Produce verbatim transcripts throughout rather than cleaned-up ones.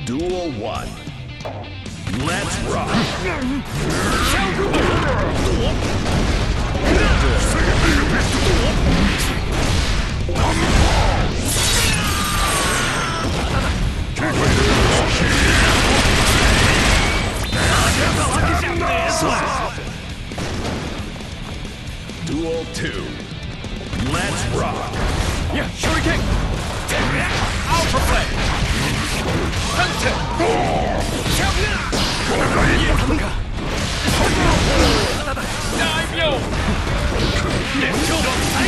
Duel one. Let's rock. Duel two. Let's rock. Yeah, Shuriken. Alpha play. Hunter. Dive yo. Let's go.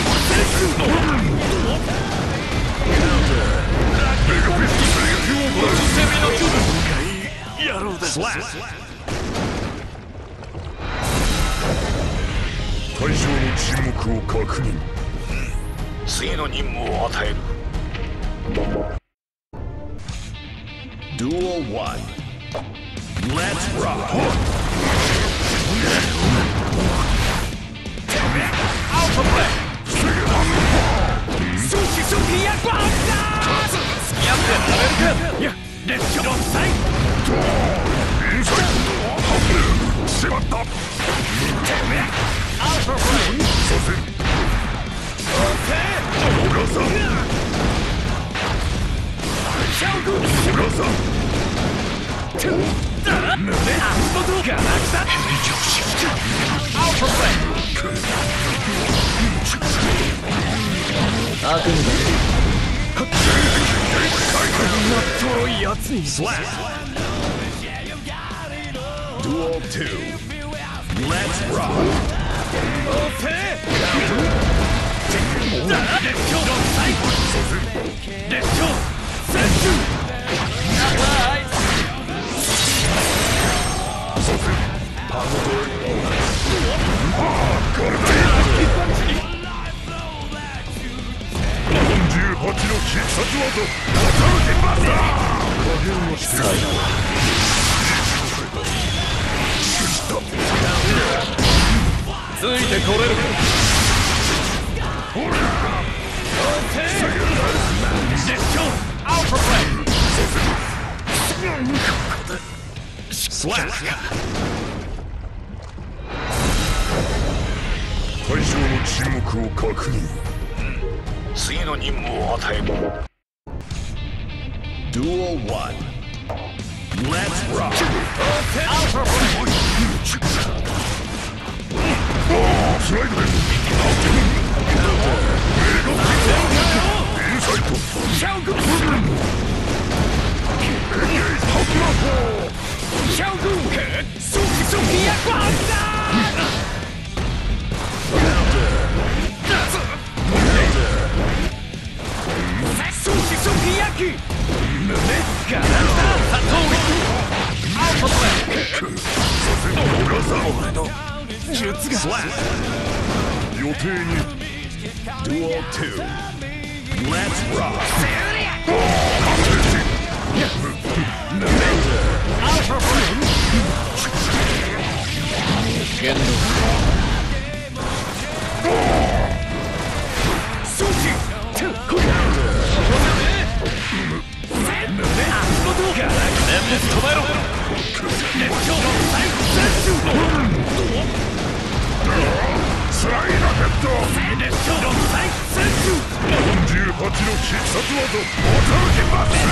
Slap. 対象の沈黙を確認。 次の任務を与える。 Duel one. Let's rock. Alpha play. Sushi sushi ya guarda. Skiatte American. Yeah, let's go. Side. インサイド。しまった。 Alpha play. させん。 Okay. 小笠。 Shogun. 小笠。 Alpha play. 悪夢だ。なっとろいやつに。 Slap. Duel two. Let's rock. Okay. Let's go. Let's go. Sensu. Bye. よんじゅうはちの必殺技ポトムキンバスター。加減をしている。 ついてこれるか。ほら。Let's go. Alpha play. Slap. 対象の沈黙を確認。 次の任務を与える。 Duel one. Let's rock. Alpha play. スライドです。インサイド。 Shogun. Shogun. Suki suki ya guarda. Sushi sukiyaki! Alpha play! Slap. 予定に。 Duel two. Let's rock. Alpha play! Sushi! Slide スライドヘッド。よんじゅうはちの必殺技ポトムキンバス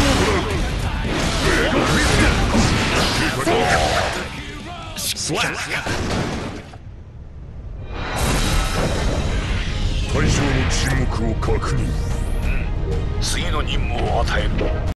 ター。 Slap. 対象の沈黙を確認。 次の任務を与える。